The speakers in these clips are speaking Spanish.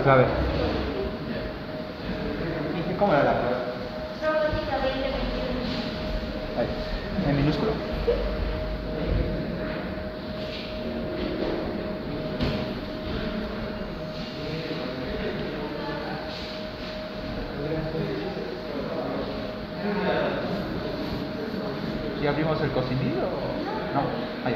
clave. ¿Cómo era la clave? Robótica 2021. Ahí. ¿En minúsculo? ¿Ya abrimos el cocinillo? No, ahí.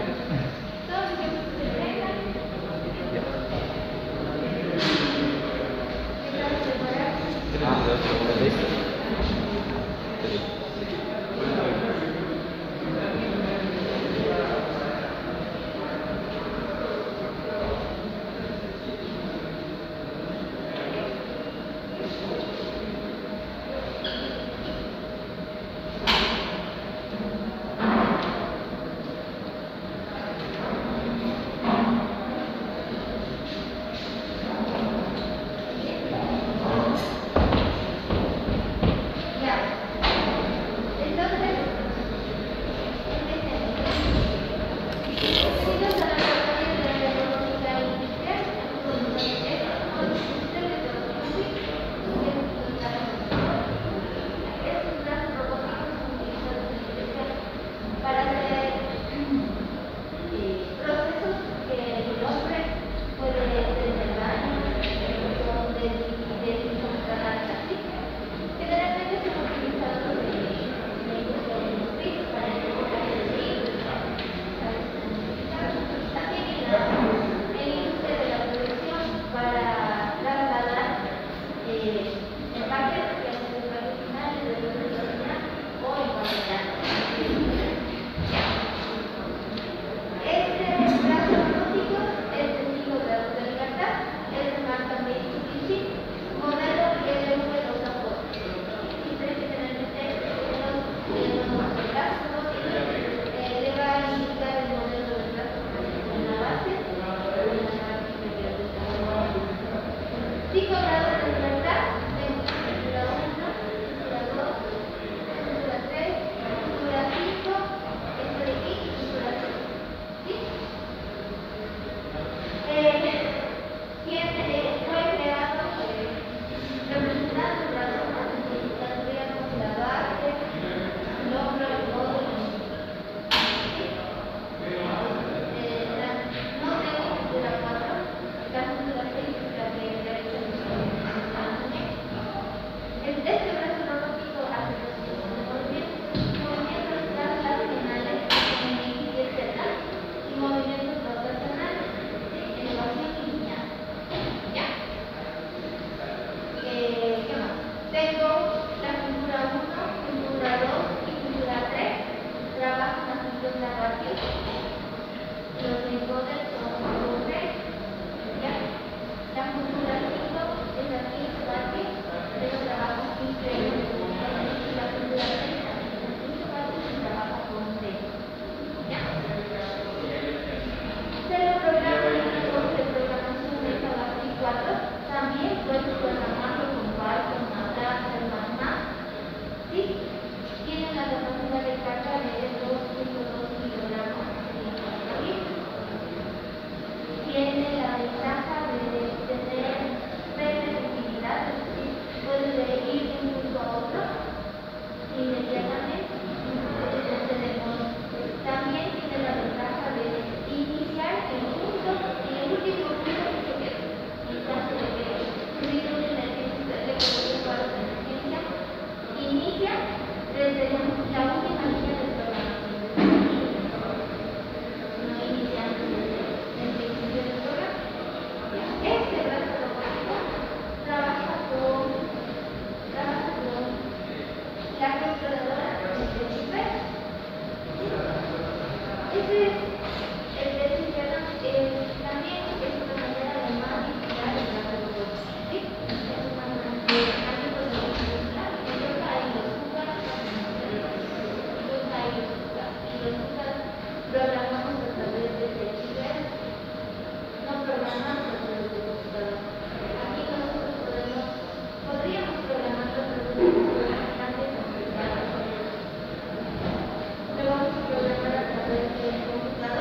Luego se programan a través de computadores.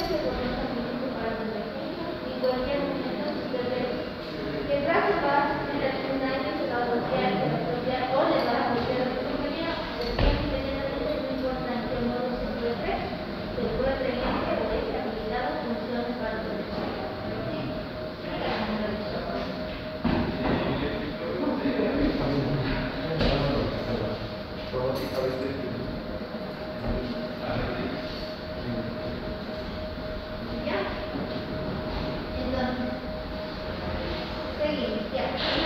se conoce a minutos para el emergencia y cualquier momento sucede. Que el brazo va a sufrir algún daño, se va a golpear, se va a golpear o le va a golpear a su compañero, decía inmediatamente no importa en qué modo se encuentre, se puede prevenir o es habilitado funciones para protección. ¿Sí? ¿Ya? Entonces, seguimos, ya.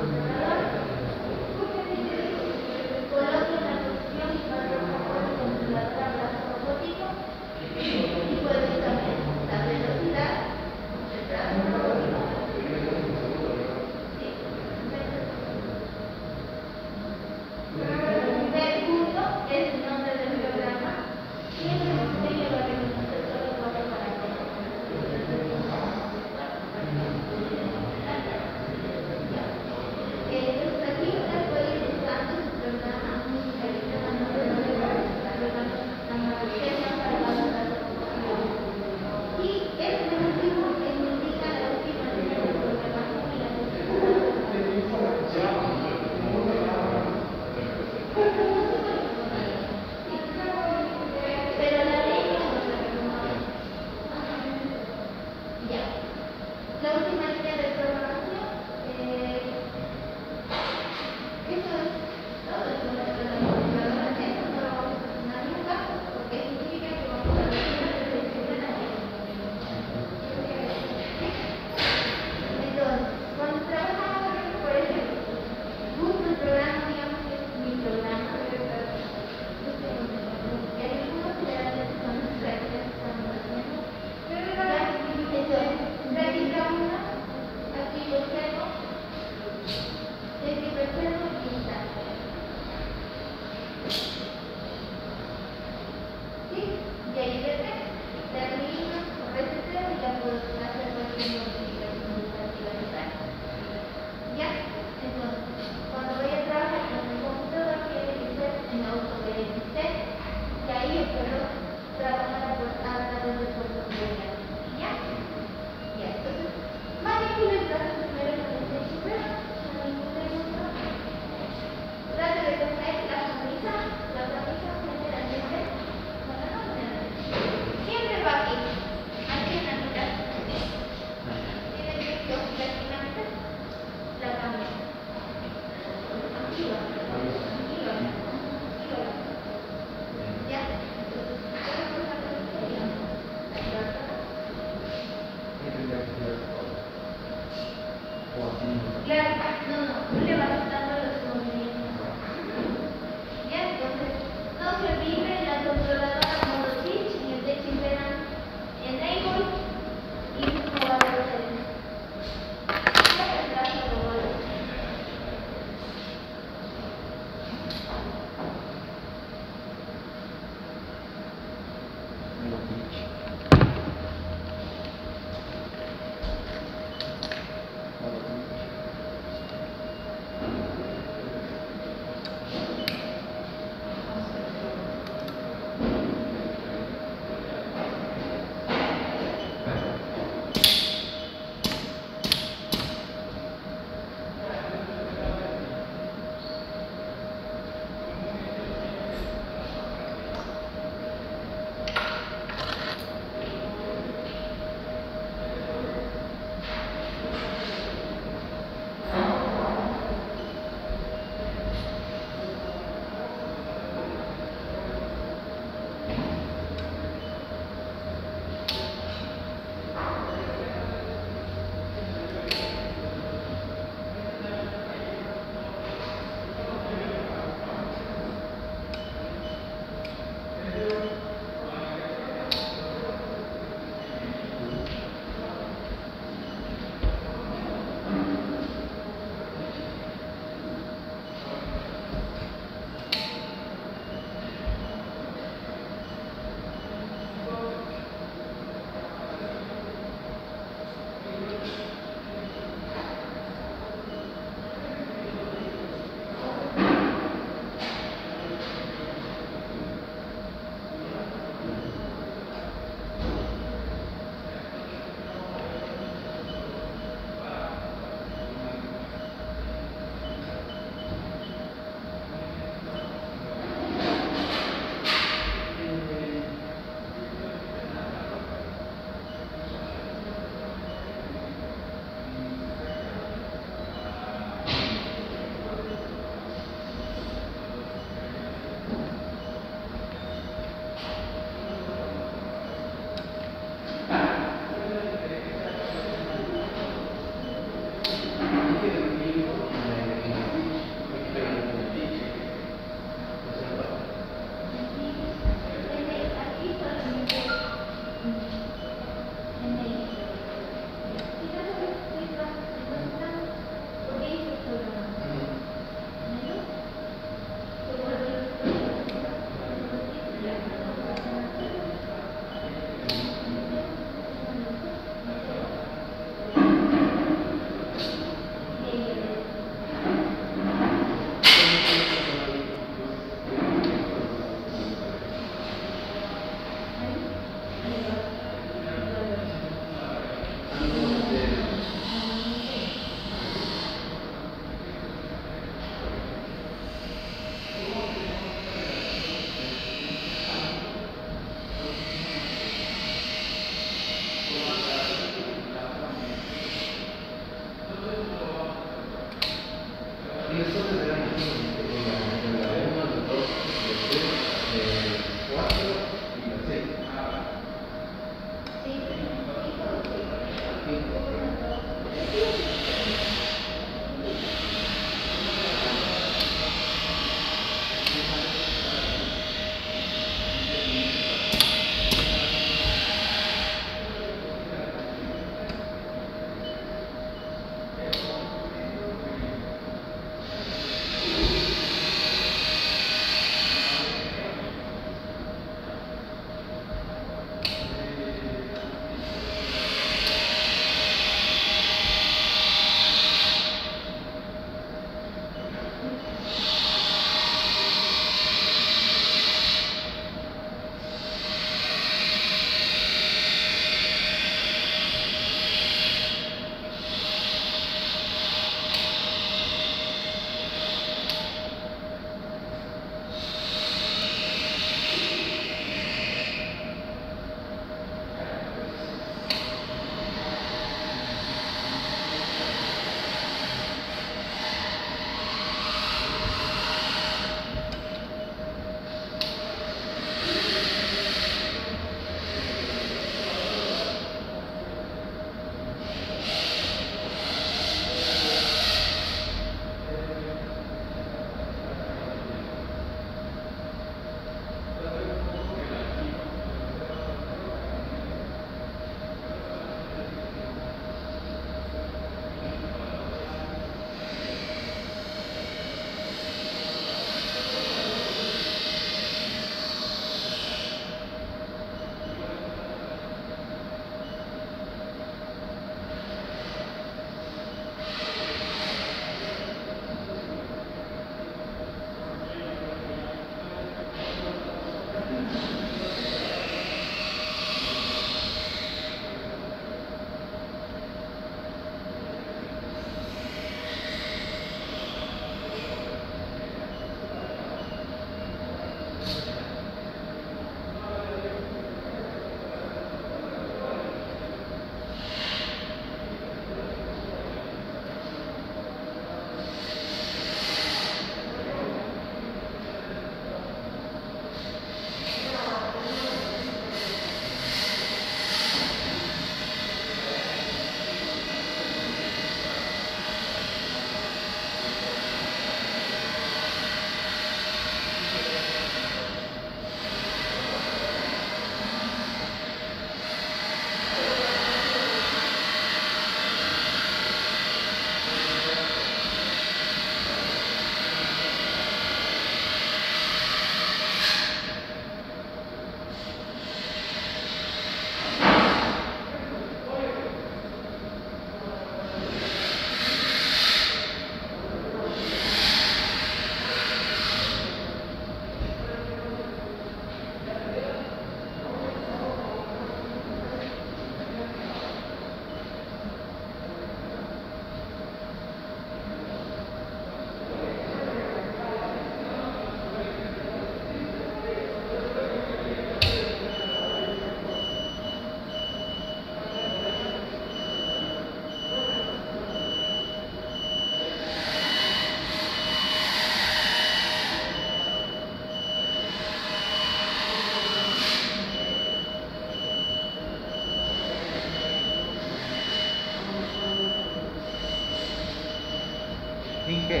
¿Qué?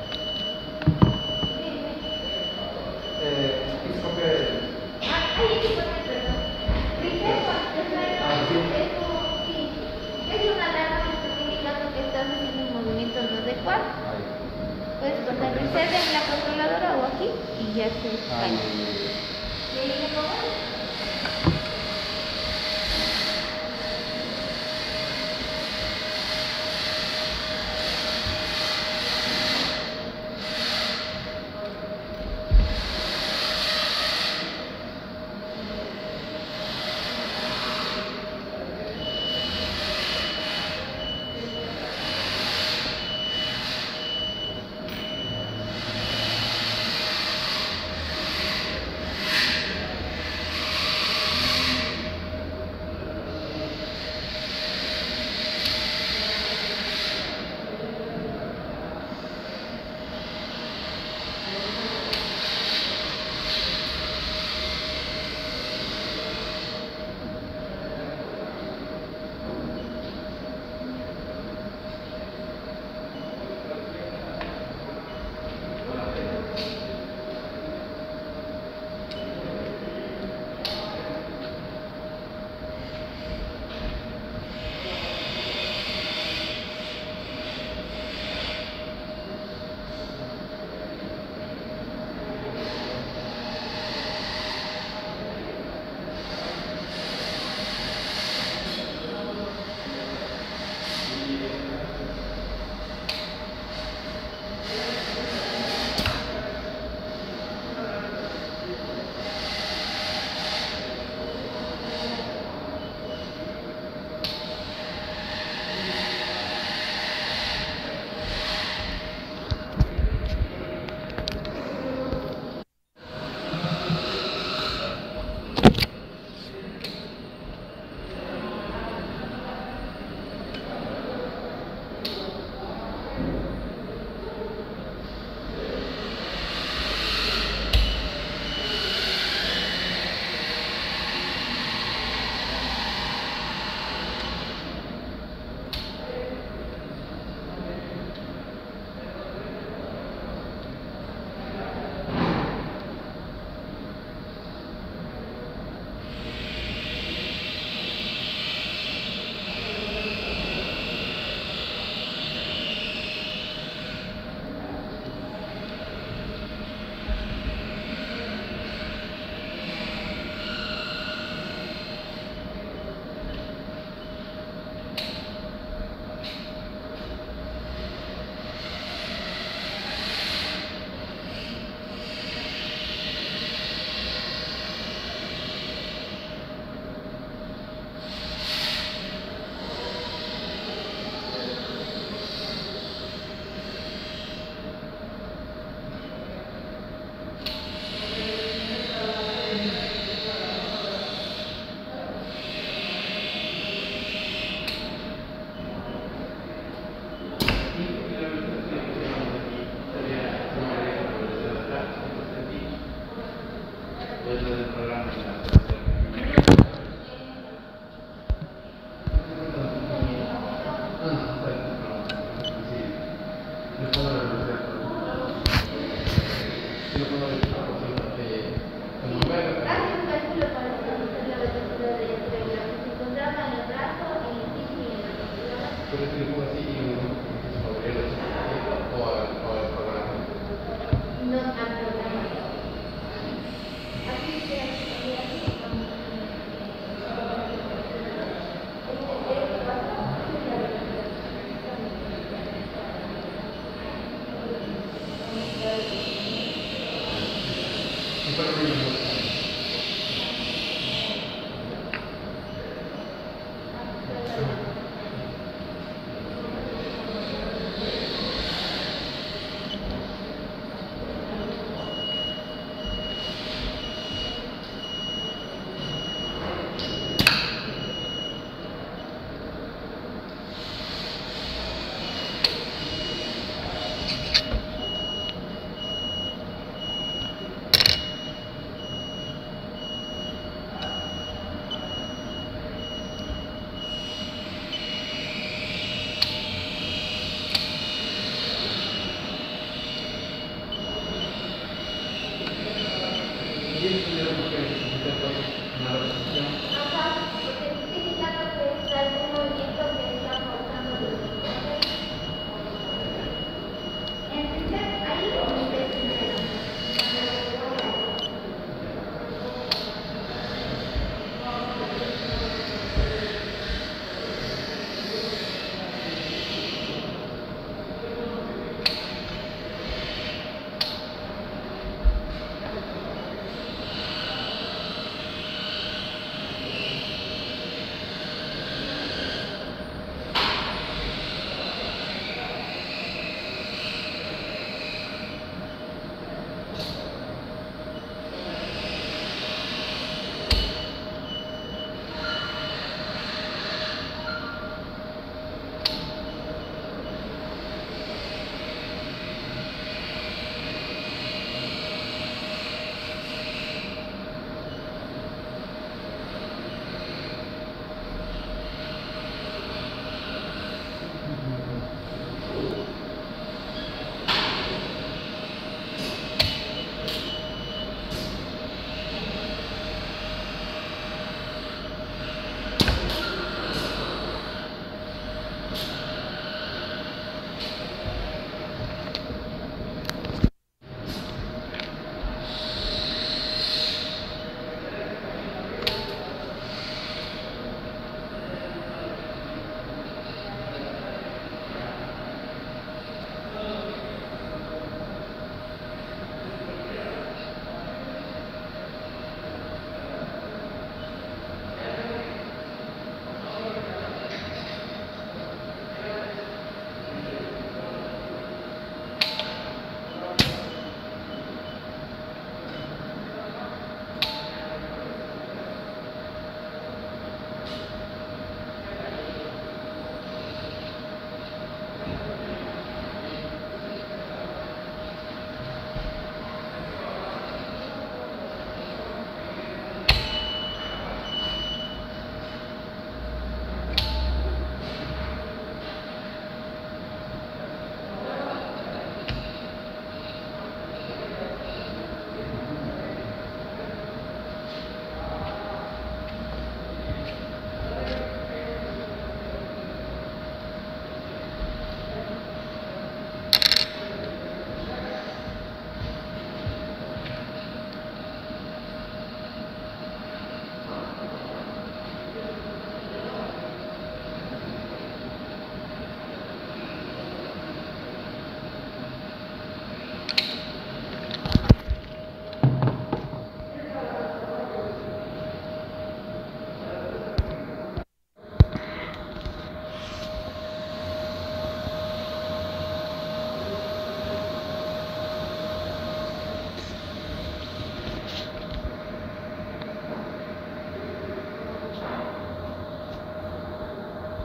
Es copiar el... Ahí es copiar, perdón. Reset es como, sí, es una alarma que está indicando que estás haciendo un movimiento no adecuado. Puedes poner reset en la controladora o aquí y ya se cae. ¿Y ahí le pongo?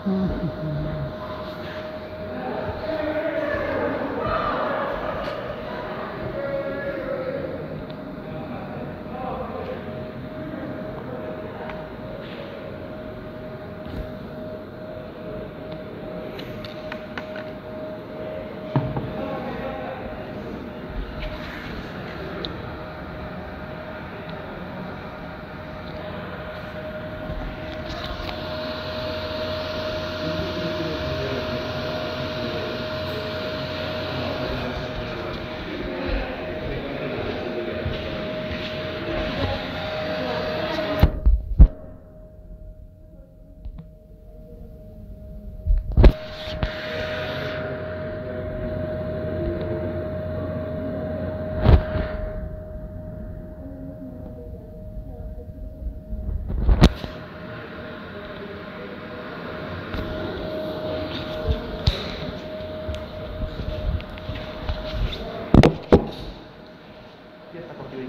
Ya está cortito.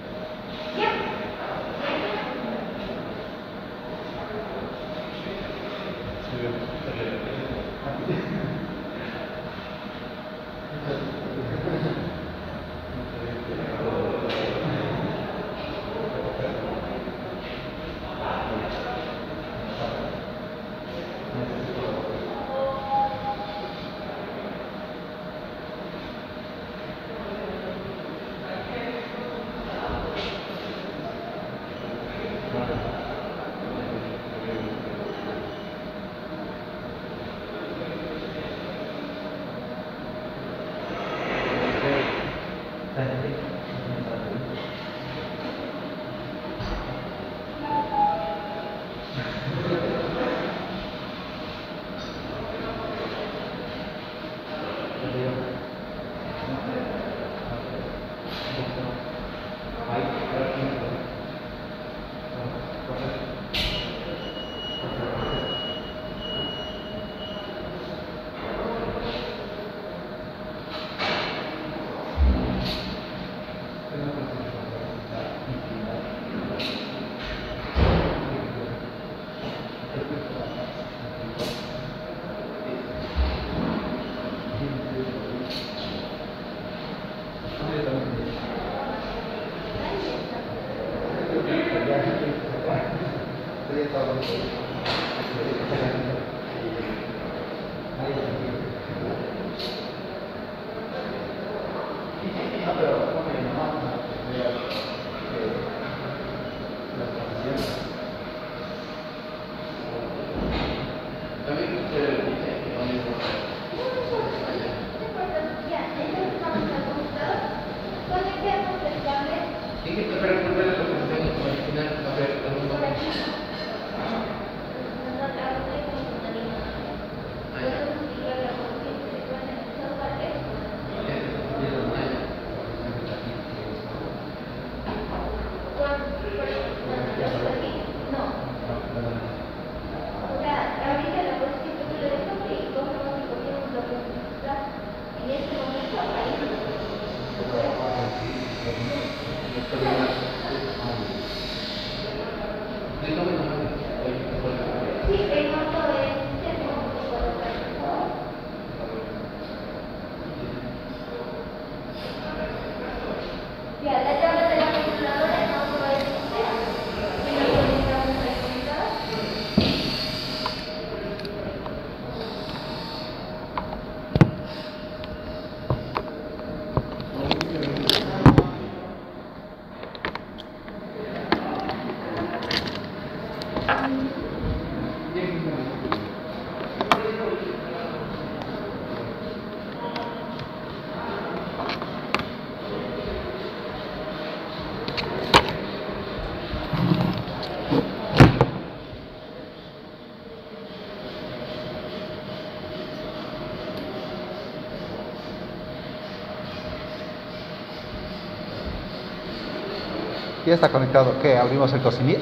Ya está conectado. ¿Qué? ¿Abrimos el cocinillo?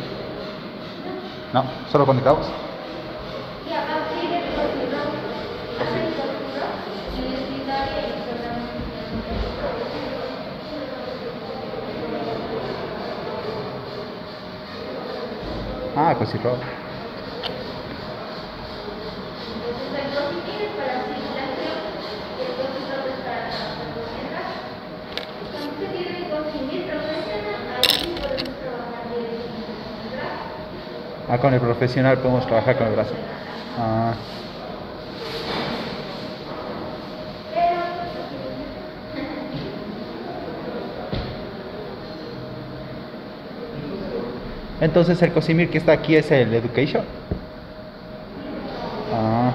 No, solo conectamos. Y a partir del cocinó, hace el cocinó y el escritorio y Ah, così proprio. Ah, con el profesional podemos trabajar con el brazo. Ah. Entonces el Cosimir que está aquí es el Education. Ah.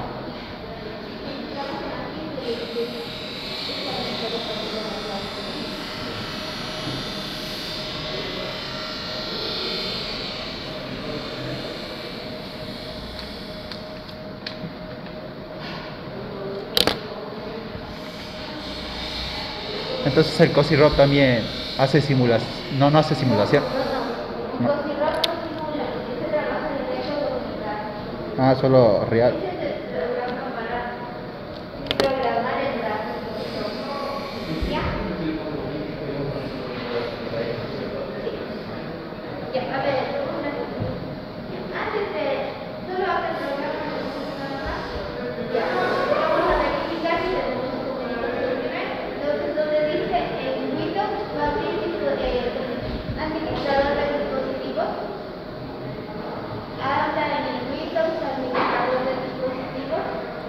Entonces el Cosirop también hace simulación. No, no hace simulación. No. Cosirop no simula, ese trabaja directo con el brazo. Ah, solo real. Ese es el programa para programar el brazo. ¿Ya? Ya, a ver, antes de solo hacer el programa nada más, ya, vamos a verificar si tenemos un comunicador nivel. Entonces, donde dice en Windows va a abrir administrador de dispositivos. Habla en el Windows administrador de dispositivos.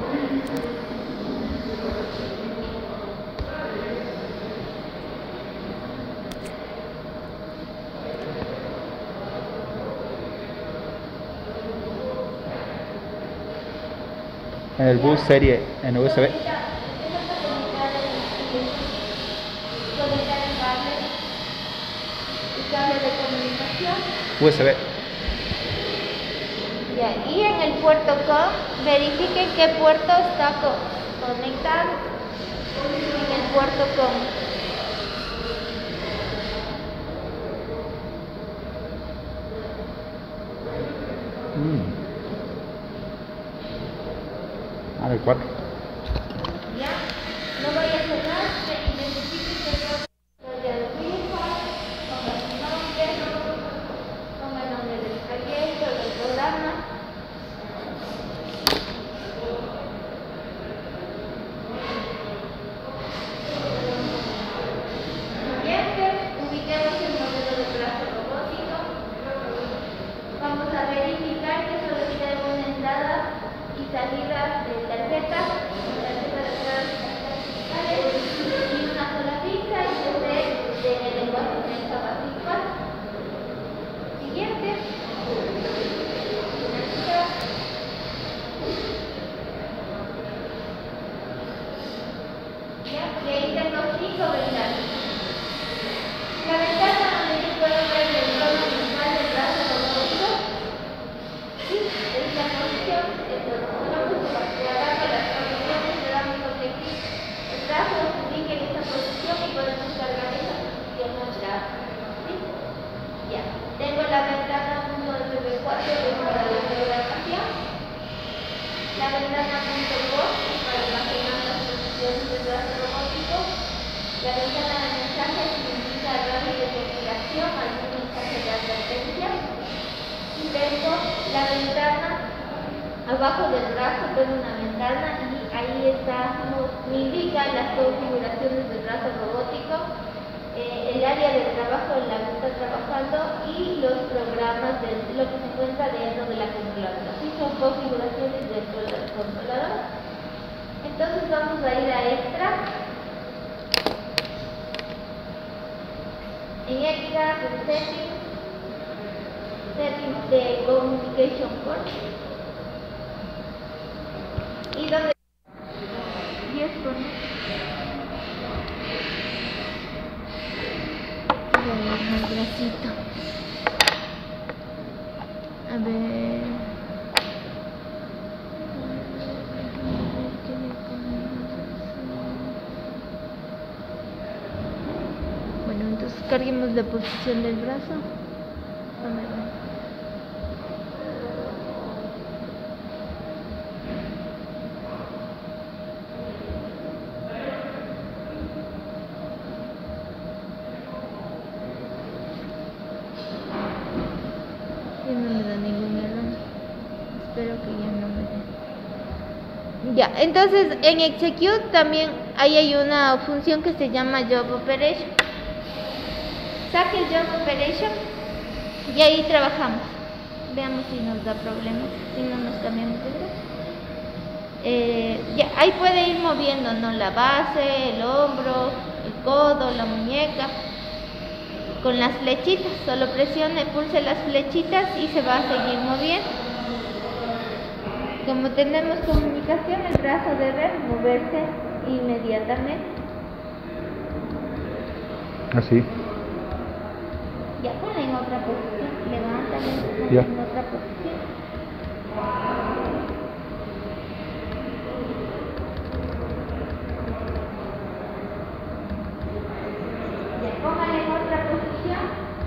En el bus serie en USB. Conectar el cable de comunicación. USB. Ya, y en el puerto COM, verifiquen qué puerto está conectado en el puerto COM. Ah, el 4. Ya, no voy a cerrar, identifiquen qué puerto ya lo mismo, ponga el nombre del proyecto, del programa. Siguiente, ubiquemos el modelo de brazo robótico. Vamos a verificar que solo tiene una entrada y salida de tarjeta de entradas y una sola ficha y de lenguaje de básico. Siguiente. Ya, y ahí tengo 5 ventanas. La ventana donde yo puedo ver el entorno visual del brazo robótico. Sí, es la posición, agarra las posiciones, le damos objetivo. El brazo se ubica en esta posición y podemos cargar esa posición al brazo. ¿Sí? Ya. Tengo la ventana 1.FB4 para la programación. La ventana .voz para almacenar las posiciones del brazo robótico. La ventana de mensajes indica radio de comunicación, algún mensaje de advertencia. Y tengo la ventana abajo del brazo, tengo una ventana y ahí está, me indica las configuraciones del brazo robótico, el área de trabajo en la que está trabajando y los programas de lo que se encuentra dentro de la controladora. Así son configuraciones dentro de la controladora. Entonces vamos a ir a extra. En extra, settings de communication port. Y donde 10 con el bracito. A ver. Bueno, entonces carguemos la posición del brazo. No me da ningún error. Espero que ya no me dé. Ya, entonces en Execute también ahí hay una función que se llama Job Operation. Saque el Job Operation y ahí trabajamos. Veamos si nos da problemas, si no nos cambiamos de brazo. Ya, ahí puede ir moviendo, ¿no? La base, el hombro, el codo, la muñeca. Con las flechitas, solo presione, pulse las flechitas y se va a seguir moviendo. Como tenemos comunicación, el brazo debe moverse inmediatamente. Así. Ya, ponla en otra posición, levántala Ya. en otra posición. Ya, póngala en otra posición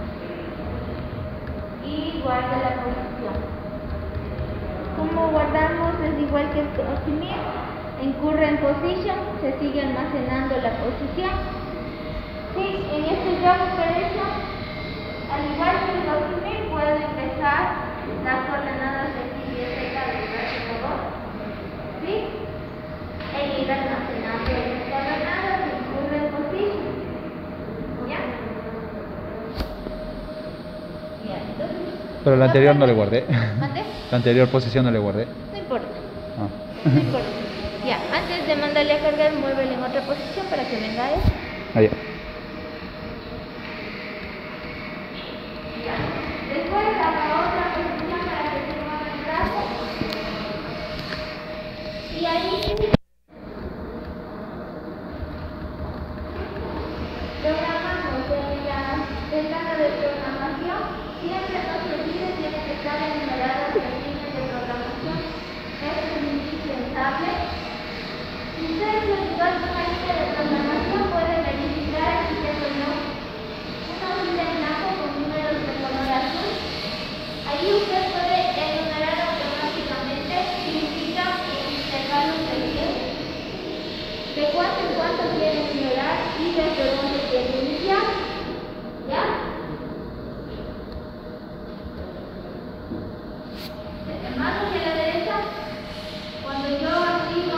y guarde la posición. Como guardamos es igual que el cocimiento, en current position se sigue almacenando la posición. Sí, en este job operation, al igual que el document, puedo empezar las coordenadas de X y Z del brazo robot, ¿sí? E ir almacenando las coordenadas en current position. ¿Ya? Ya, entonces. Pero la anterior no le guardé. ¿Mande? La anterior posición no le guardé. No importa. Ah. No importa. Ya, antes de mandarle a cargar, muévele en otra posición para que venga él. Allá. Ya. Después a la otra posición para que se mueva el brazo. Y ahí programamos en la ventana de programación. Siempre no se olvide, tiene que estar enumeradas las líneas de programación. Esto es indispensable. Si usted se olvidó alguna línea de programación, puede verificar aquí tengo yo una línea en blanco con números de color azul. Ahí usted puede enumerar automáticamente, significa intervalos de tiempo, de cuánto en cuánto quiere enumerar y desde dónde quiere iniciar. ¿Ya? Más hacia la derecha, cuando yo activo,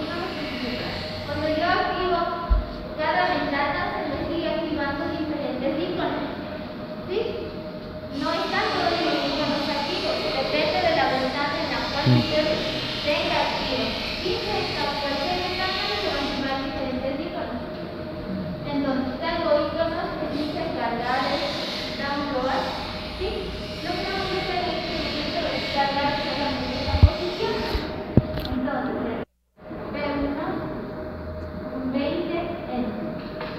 cada ventana se me sigue activando diferentes iconos, ¿sí? No están todos los iconos activos, depende de la ventana en la cual usted tenga activo. Y en cualquier ventana se van a activar diferentes iconos. Entonces tengo iconos que dicen cargar, download, ¿sí? Lo que vamos a hacer en este momento es cargar solamente esa posición. Entonces, B1, 20, enter.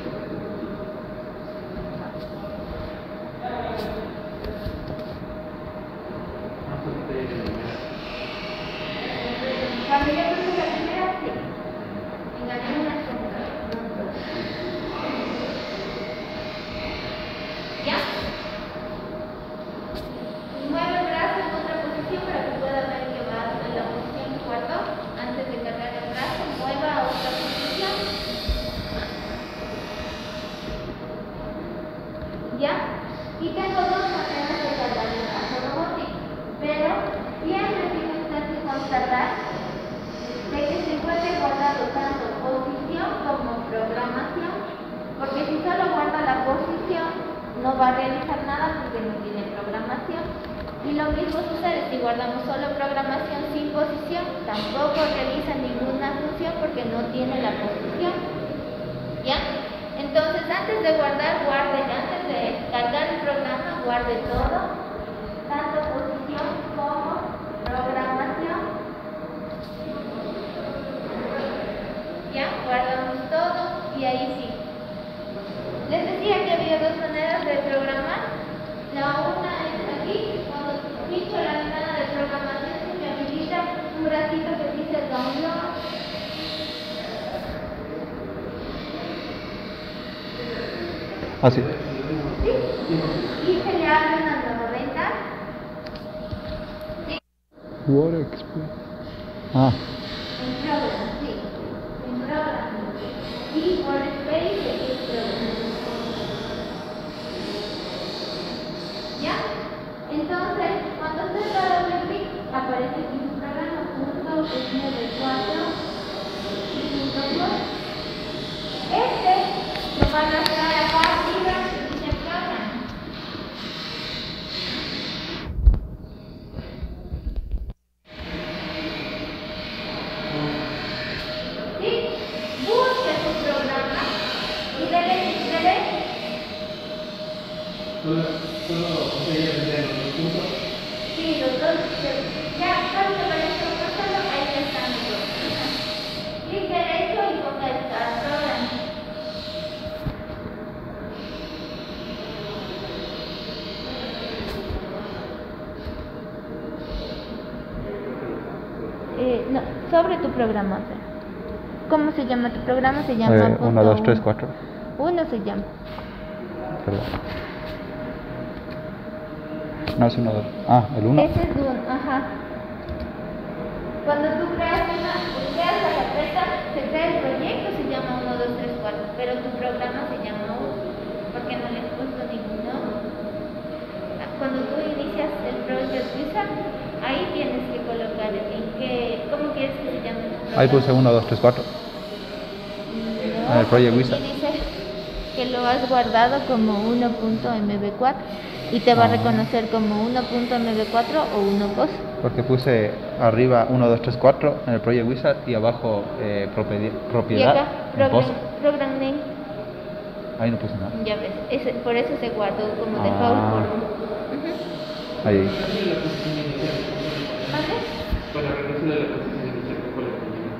Cuando yo puse la primera, sí. Engañé una segunda. ¿Ya? Mueve el brazo en otra posición para que pueda ver que va en la posición que guardó. Antes de cargar el brazo, mueva a otra posición. ¿Ya? Y tengo dos maneras de cargar el brazo robótico, pero siempre tiene usted que constatar de que se encuentre guardado tanto posición como programación, porque si solo guarda la posición no va a realizar nada porque no tiene programación. Y lo mismo sucede si guardamos solo programación sin posición, tampoco realiza ninguna función porque no tiene la posición. ¿Ya? Entonces antes de guardar, guarde, antes de cargar el programa, guarde todo, tanto posición como programación. Ya, guardamos todo y ahí sí. Les decía que había dos maneras de programar. La una es aquí, cuando pincho la ventana de programación se me habilita un bracito que dice download. Así. ¿Sí? Y se le abre una nueva ventana. ¿Sí? Water Express. Ah. En program, sí. En program. Y por space es program. ¿Ya? Entonces, cuando usted da doble clic, aparece aquí su programa, punto 94 y punto 2. Este lo va a arrastrar acá arriba y dice program. sobre tu programa. O sea, ¿cómo se llama tu programa? Se llama 1, 2, 3, 4. 1 se llama. Perdón. No, es 1, 2. Ah, el 1. Ese es un, ajá. Cuando tú creas la carpeta, se crea el proyecto, se llama 1, 2, 3, 4, pero tu programa se llama 1, porque no le he puesto ningún nombre. Cuando tú inicias el Project Wizard, ahí tienes que colocar ¿cómo quieres que se llame tu programa? Ahí puse 1, 2, 3, 4. No, En el Project aquí Wizard. dice que lo has guardado como 1.mb4 y te va a reconocer como 1.mb4 o 1.pos. Porque puse arriba 1, 2, 3, 4 en el Project Wizard y abajo Y propiedad. acá, en POS. program name, Ahí no puse nada. ya ves, por eso se guardó como default por 1. Ahí. ¿Vale? Para regreso de la posición inicial, ¿cuál es la posición?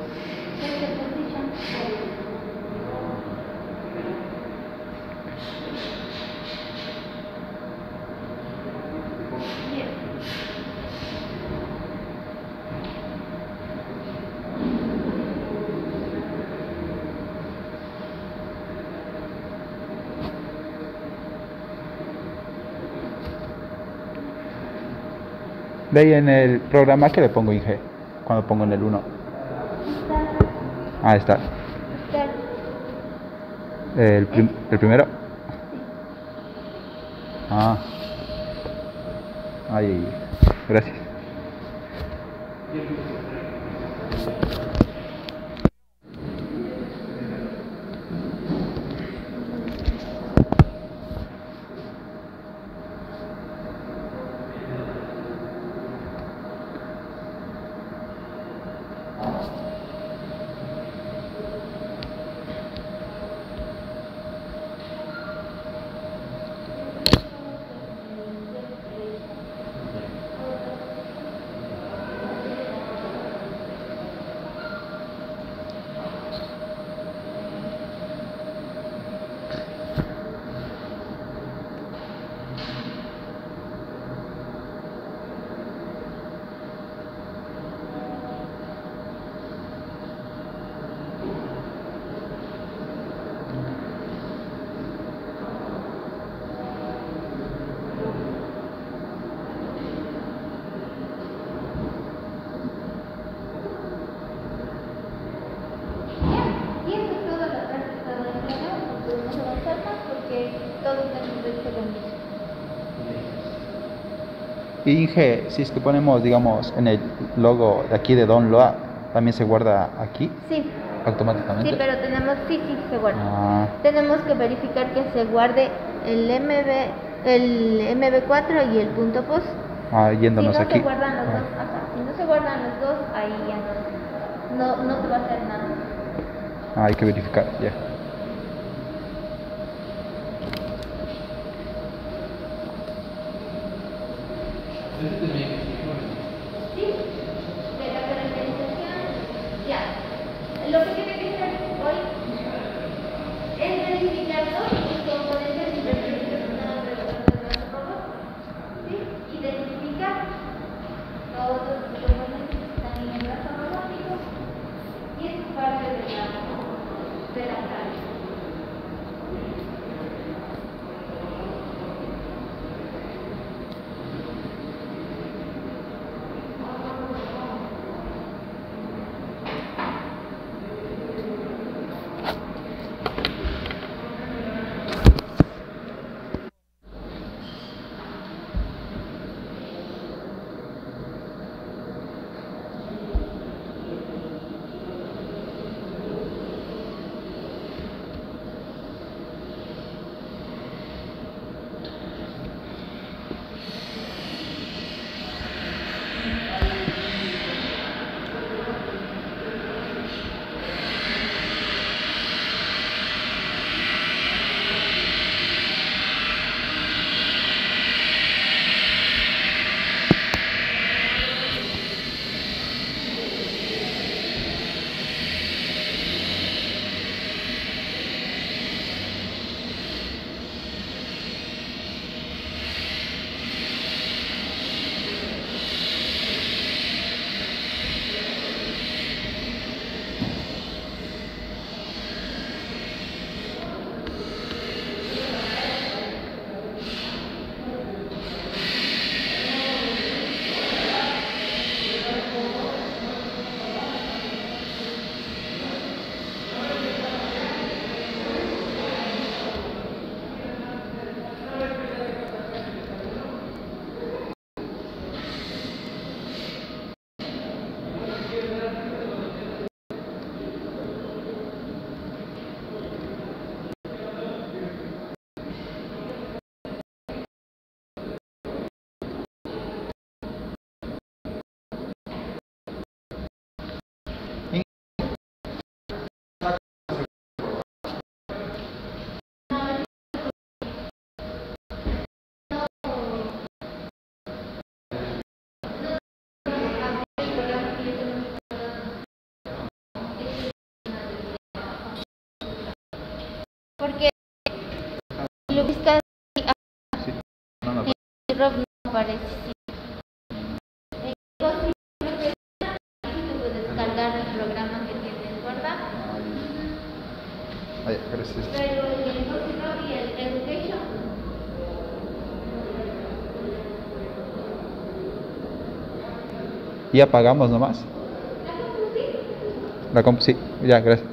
De ahí en el programa que le pongo ING, cuando pongo en el 1. Ahí está. El primero. Ah. Ahí. Gracias. Y eso es toda la práctica del programa, no podemos avanzar más porque todos hemos hecho lo mismo. ING, si es que ponemos, digamos, en el logo de aquí de Don Loa, también se guarda aquí Sí, automáticamente. sí, pero sí, se guarda. Ah, Tenemos que verificar que se guarde el MB4 y el punto post. yéndonos Si no aquí. se guardan los dos, ajá, si no se guardan los dos, ahí ya no te va a hacer nada. Hay que verificar, ya. Sí, de la caracterización, ya. Lo que tiene que hacer hoy es verificar todos los componentes y referencias que están alrededor de nuestro robot. ¿Sí? Identificar todos los componentes que están en el brazo robótico y es parte de la tarea. Porque lo buscas Sí. No, no. y Rob no aparece. Sí. Cosmic tú puedes descargar el programa que tienes guardado. Ay, gracias. Pero el Cosmic Rob y el Education. Y apagamos nomás. La compu, sí, ya, gracias.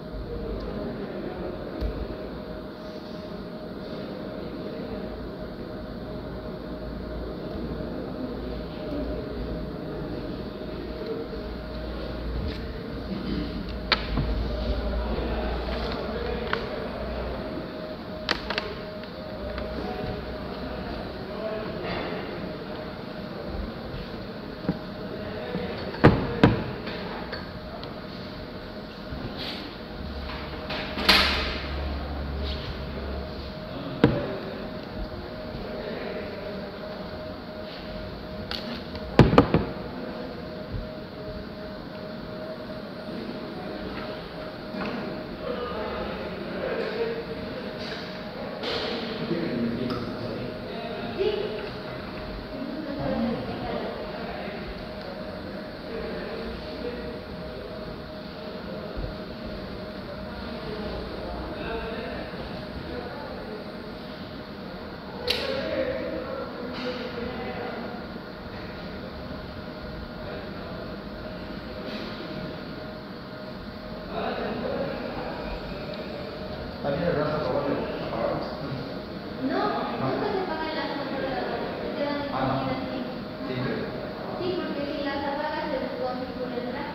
También el brazo lo vuelve a apagar. No, nunca se apagan las computadoras, se quedan encendidas así. ¿Siempre? Sí, porque si las apagas se desconfigura el brazo.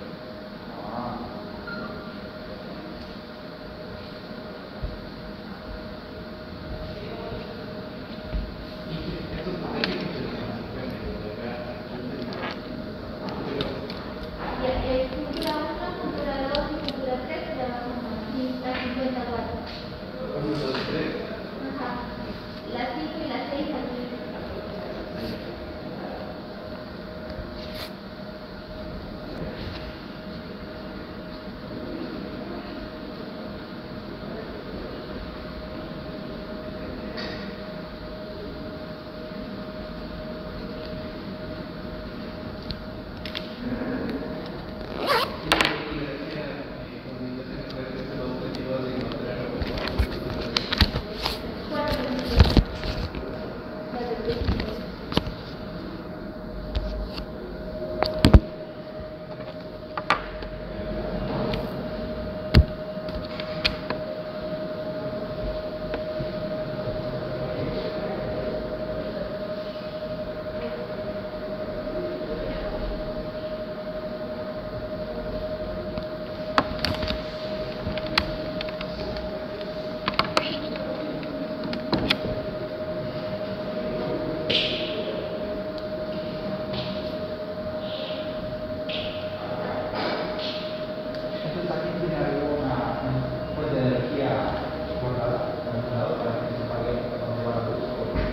Y el computador 1, computador 2 y computador 3 se trabajan a 50 watts. Ajá. Las 5 y las 6 aquí. Entonces aquí tiene alguna fuente de energía guardada en algún lado para que se apague cuando va la luz.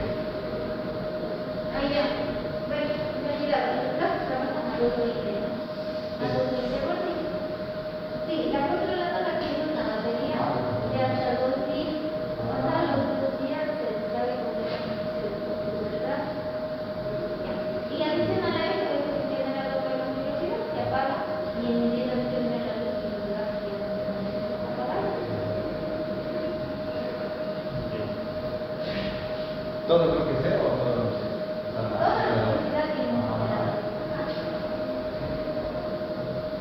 Ahí ya. Bueno, mira, los brazos trabajan a 220, ¿no? A 220 voltios. Sí, la controladora la tiene una batería de hasta 2000. Hasta los 2 días se descarga completamente, se desconfigura el brazo. Ya. Y adicional a eso, es que tiene la doble configuración, se apaga y inmediatamente viene la luz y los brazos ya no se apagan. ¿Todo lo que sea o todo lo que sea? Toda la velocidad tiene un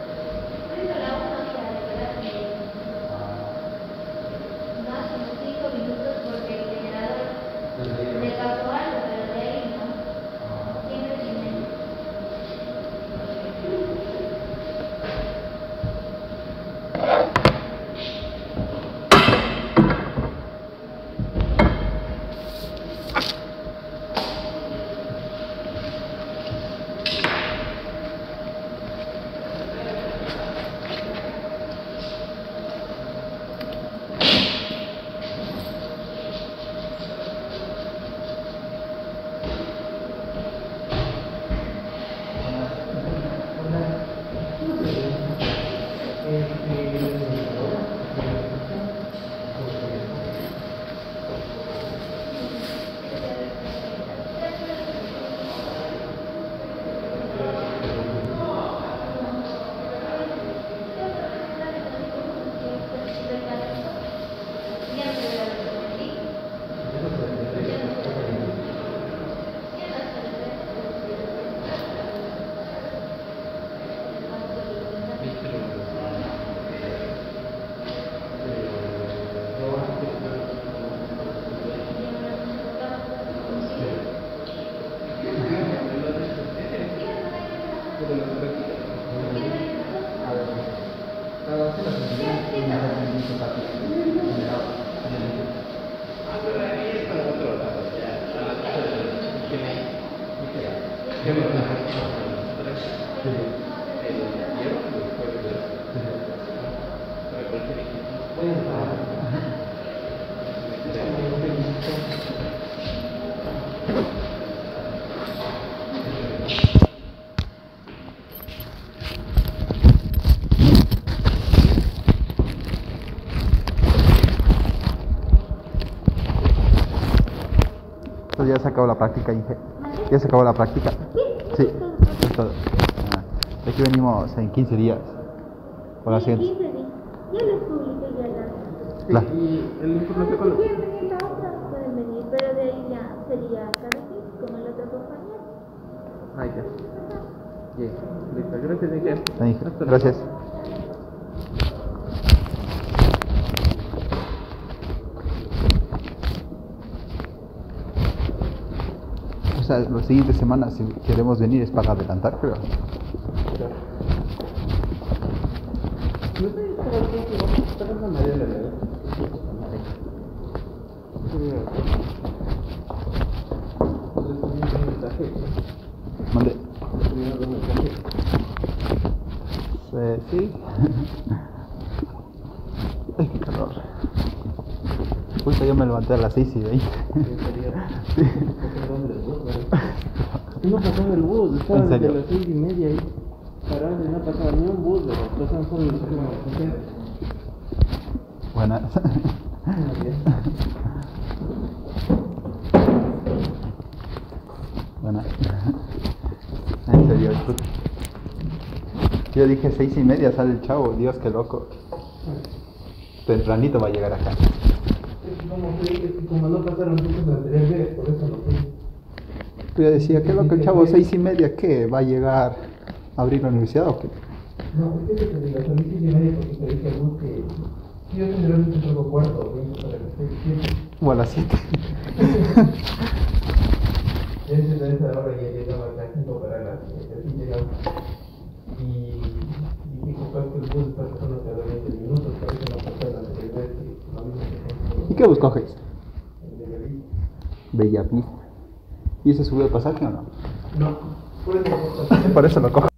Pues ya se acabó la práctica, Inge. Ya se acabó la práctica. Sí, es todo. Aquí venimos en 15 días. Por la siguiente. Ya les publiqué ya la. La- Y el informe fue con Si quieren venir la otra, pueden venir, pero de ahí ya sería cada mes, como el otro compañero. Ahí ya. Bien, listo. Gracias, Miguel. Inge, Hasta luego. gracias. O sea, las siguientes semanas, si queremos venir, es para adelantar, pero. No sé, pero está la María de la Ley. Mande. Sí. Ay, qué calor. Justo yo me levanté a las 6:20. No pasaba el bus, estaba ¿En serio? desde las 6:30 ahí. Parado y no pasaba ni un bus, pasaban solo los que Buenas. Buenas. En serio, puta. Yo dije 6:30 sale el chavo, Dios, qué loco. Tempranito va a llegar acá. Como no pasaron muchos anteriores, por eso no fui. Yo decía, qué loco el chavo, 6:30, ¿qué? ¿Va a llegar a abrir la universidad o qué? No, es que te digo, son 6:30 porque te dije al bus que yo generalmente salgo cuarto, 20 para las 6:07. O a las 7. Y antes de esa hora ya llegaba a las 5 para las 7, así llegaba. Y dije, capaz que el bus está pasando cada 20 minutos, por eso no pasaba la anterior vez que lo mismo que ¿Y qué bus coges? el de Bellavista. Bellavista. ¿Y ese subió el pasaje o no? No, por eso no pasaba. Por eso lo cojo.